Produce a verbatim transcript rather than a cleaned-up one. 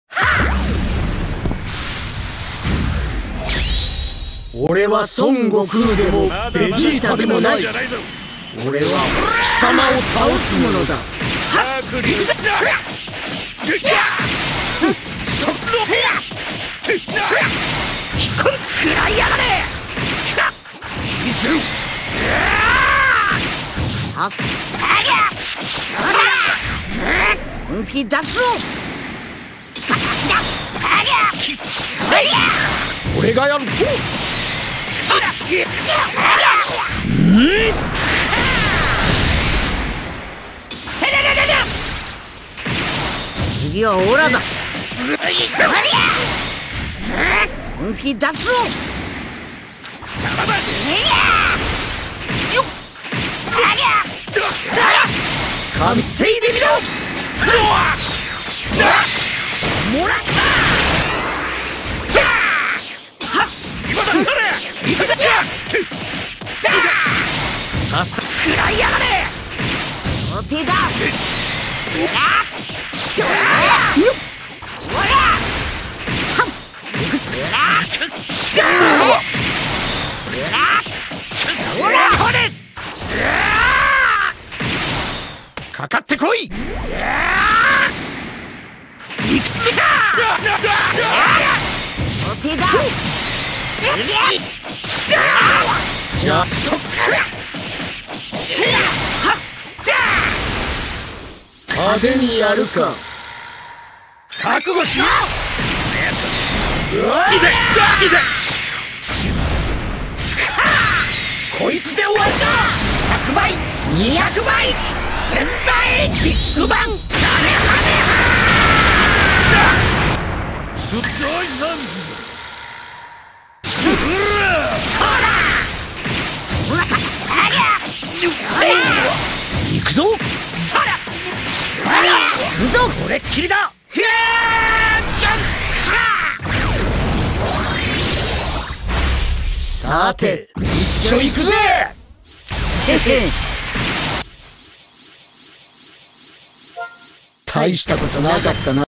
俺は孫悟空でもベジータでもない。俺は貴様を倒すものだ。食らいやがれ。本気出すぞ。俺がやる。次はオラだ。本気出すぞ。神せいでみろ。もらった。さっさ食らいやがれ。お手だ。かかってこい。お手だ。じゃあそっから派手にやるか。覚悟しろ。いでいで。こいつで終わりだ。ひゃくばいにひゃくばいせんばいビッグバンカメハメハ。すっごいぞ。行くぞ。行くぞ。これっきりだ。さて一丁行くぜ。大したことなかったな。